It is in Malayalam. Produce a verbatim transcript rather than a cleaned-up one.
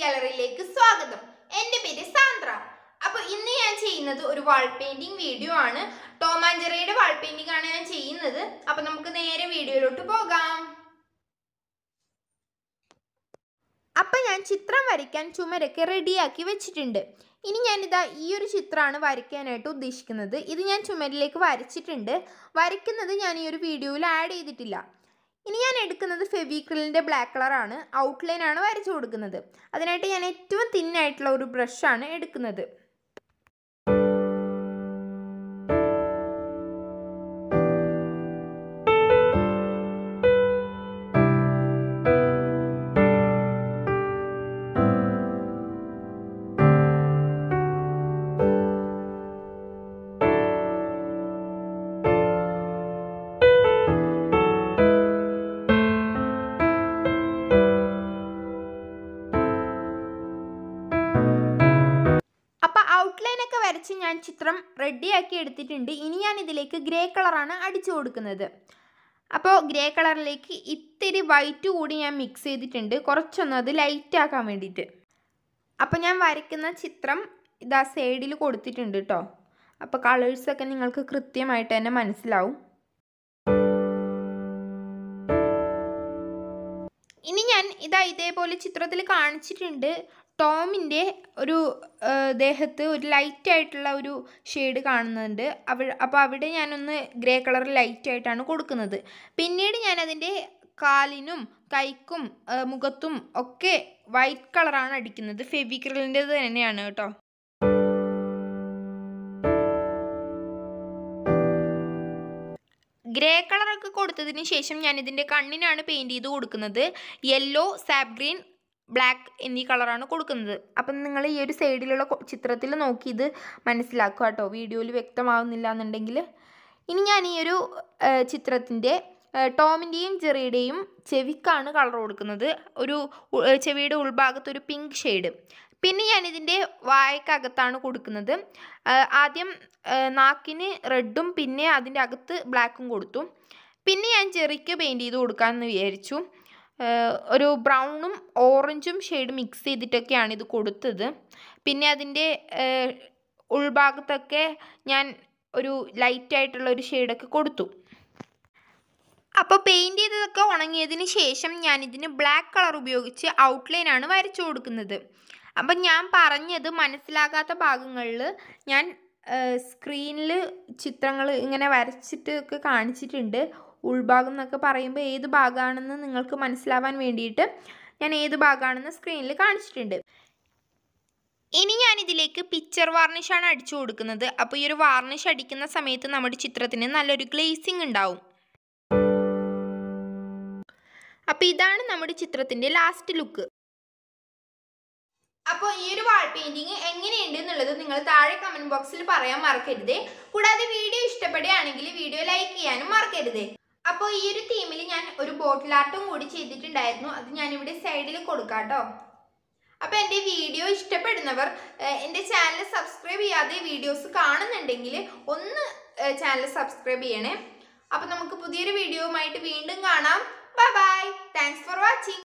gallery സ്വാഗതം. എൻ്റെ പേര് സാന്ദ്ര. അപ്പോൾ ഇന്ന് ഞാൻ ചെയ്യുന്നത് ഒരു വാൾ പെയിന്റിംഗ് വീഡിയോ ആണ്. ടോം ആൻഡ് ജെറിയുടെ വാൾ പെയിന്റിംഗ് ആണ് ഞാൻ ചെയ്യുന്നത്. അപ്പോൾ നമുക്ക് നേരെ വീഡിയോയിലോട്ട് പോകാം. അപ്പോൾ ഞാൻ ചിത്രം വരയ്ക്കാൻ ചുമരൊക്കെ റെഡിയാക്കി വെച്ചിട്ടുണ്ട്. ഇനി ഞാനിതാ ഈ ഒരു ചിത്രമാണ് വരയ്ക്കാനായിട്ട് ഉദ്ദേശിക്കുന്നത്. ഇത് ഞാൻ ചുമരിലേക്ക് വരച്ചിട്ടുണ്ട്. വരയ്ക്കുന്നത് ഞാൻ ഈ ഒരു വീഡിയോയിൽ ആഡ് ചെയ്തിട്ടില്ല. ഇനി ഞാൻ എടുക്കുന്നത് ഫെവിക്രിലിൻ്റെ ബ്ലാക്ക് കളറാണ്. ഔട്ട്ലൈനാണ് വരച്ചു കൊടുക്കുന്നത്. അതിനായിട്ട് ഞാൻ ഏറ്റവും തിന്നായിട്ടുള്ള ഒരു ബ്രഷാണ് എടുക്കുന്നത്. ഔട്ട്ലൈനൊക്കെ വരച്ച് ഞാൻ ചിത്രം റെഡിയാക്കി എടുത്തിട്ടുണ്ട്. ഇനി ഞാൻ ഇതിലേക്ക് ഗ്രേ കളറാണ് അടിച്ചു കൊടുക്കുന്നത്. അപ്പോൾ ഗ്രേ കളറിലേക്ക് ഇത്തിരി വൈറ്റ് കൂടി ഞാൻ മിക്സ് ചെയ്തിട്ടുണ്ട്, കുറച്ചൊന്നും അത് ലൈറ്റ് ആക്കാൻ വേണ്ടിയിട്ട്. അപ്പോൾ ഞാൻ വരയ്ക്കുന്ന ചിത്രം ഇതാ സൈഡിൽ കൊടുത്തിട്ടുണ്ട് കേട്ടോ. അപ്പോൾ കളേഴ്സൊക്കെ നിങ്ങൾക്ക് കൃത്യമായിട്ട് തന്നെ മനസ്സിലാവും. ഇനി ഞാൻ ഇതാ ഇതേപോലെ ചിത്രത്തിൽ കാണിച്ചിട്ടുണ്ട്. ടോമിൻ്റെ ഒരു ദേഹത്ത് ഒരു ലൈറ്റായിട്ടുള്ള ഒരു ഷെയ്ഡ് കാണുന്നുണ്ട്. അവ അപ്പോൾ അവിടെ ഞാനൊന്ന് ഗ്രേ കളർ ലൈറ്റായിട്ടാണ് കൊടുക്കുന്നത്. പിന്നീട് ഞാനതിൻ്റെ കാലിനും കൈക്കും മുഖത്തും ഒക്കെ വൈറ്റ് കളറാണ് അടിക്കുന്നത്. ഫെവിക്രിലിൻ്റെത് തന്നെയാണ് കേട്ടോ. ഗ്രേ കളറൊക്കെ കൊടുത്തതിന് ശേഷം ഞാൻ ഇതിൻ്റെ കണ്ണിനാണ് പെയിൻറ്റ് ചെയ്ത് കൊടുക്കുന്നത്. യെല്ലോ, സാപ്പ് ഗ്രീൻ, ബ്ലാക്ക് എന്നീ കളറാണ് കൊടുക്കുന്നത്. അപ്പം നിങ്ങൾ ഈ ഒരു സൈഡിലുള്ള ചിത്രത്തിൽ നോക്കി ഇത് മനസ്സിലാക്കുക കേട്ടോ, വീഡിയോയിൽ വ്യക്തമാവുന്നില്ല എന്നുണ്ടെങ്കിൽ. ഇനി ഞാൻ ഈ ഒരു ചിത്രത്തിൻ്റെ ടോമിൻ്റെയും ജെറിയുടെയും ചെവിക്കാണ് കളർ കൊടുക്കുന്നത്. ഒരു ചെവിയുടെ ഉൾഭാഗത്ത് ഒരു പിങ്ക് ഷെയ്ഡ്. പിന്നെ ഞാനിതിൻ്റെ വായക്കകത്താണ് കൊടുക്കുന്നത്. ആദ്യം നാക്കിന് റെഡും പിന്നെ അതിൻ്റെ അകത്ത് ബ്ലാക്കും കൊടുത്തു. പിന്നെ ഞാൻ ജെറിക്ക് പെയിൻറ്റ് ചെയ്ത് കൊടുക്കാമെന്ന് വിചാരിച്ചു. ഒരു ബ്രൗണും ഓറഞ്ചും ഷെയ്ഡ് മിക്സ് ചെയ്തിട്ടൊക്കെയാണ് ഇത് കൊടുത്തത്. പിന്നെ അതിൻ്റെ ഉൾഭാഗത്തൊക്കെ ഞാൻ ഒരു ലൈറ്റായിട്ടുള്ള ഒരു ഷെയ്ഡൊക്കെ കൊടുത്തു. അപ്പോൾ പെയിൻറ്റ് ചെയ്തതൊക്കെ ഉണങ്ങിയതിന് ശേഷം ഞാനിതിന് ബ്ലാക്ക് കളർ ഉപയോഗിച്ച് ഔട്ട്ലൈനാണ് വരച്ചു കൊടുക്കുന്നത്. അപ്പം ഞാൻ പറഞ്ഞത് മനസ്സിലാകാത്ത ഭാഗങ്ങളിൽ ഞാൻ സ്ക്രീനിൽ ചിത്രങ്ങൾ ഇങ്ങനെ വരച്ചിട്ട് ഒക്കെ കാണിച്ചിട്ടുണ്ട്. ഉൾഭാഗം എന്നൊക്കെ പറയുമ്പോൾ ഏത് ഭാഗമാണെന്ന് നിങ്ങൾക്ക് മനസ്സിലാവാൻ വേണ്ടിയിട്ട് ഞാൻ ഏത് ഭാഗമാണെന്ന് സ്ക്രീനിൽ കാണിച്ചിട്ടുണ്ട്. ഇനി ഞാനിതിലേക്ക് പിക്ചർ വാർണിഷാണ് അടിച്ചു കൊടുക്കുന്നത്. അപ്പോൾ ഈ ഒരു വാർണിഷ് അടിക്കുന്ന സമയത്ത് നമ്മുടെ ചിത്രത്തിന് നല്ലൊരു ഗ്ലേസിങ് ഉണ്ടാവും. അപ്പോൾ ഇതാണ് നമ്മുടെ ചിത്രത്തിൻ്റെ ലാസ്റ്റ് ലുക്ക്. അപ്പോൾ ഈ ഒരു വാൾ പെയിൻറ്റിങ് എങ്ങനെയുണ്ട് എന്നുള്ളത് നിങ്ങൾ താഴെ കമൻറ്റ് ബോക്സിൽ പറയാൻ മറക്കരുത്. കൂടാതെ വീഡിയോ ഇഷ്ടപ്പെടുകയാണെങ്കിൽ വീഡിയോ ലൈക്ക് ചെയ്യാനും മറക്കരുത്. അപ്പോൾ ഈ ഒരു തീമിൽ ഞാൻ ഒരു ബോട്ടിൽ ആർട്ടും കൂടി ചെയ്തിട്ടുണ്ടായിരുന്നു. അത് ഞാനിവിടെ സൈഡിൽ കൊടുക്കാം കേട്ടോ. അപ്പോൾ എൻ്റെ വീഡിയോ ഇഷ്ടപ്പെടുന്നവർ എൻ്റെ ചാനൽ സബ്സ്ക്രൈബ് ചെയ്യാതെ വീഡിയോസ് കാണുന്നുണ്ടെങ്കിൽ ഒന്ന് ചാനൽ സബ്സ്ക്രൈബ് ചെയ്യണേ. അപ്പോൾ നമുക്ക് പുതിയൊരു വീഡിയോയുമായിട്ട് വീണ്ടും കാണാം. Bye bye. Thanks for watching.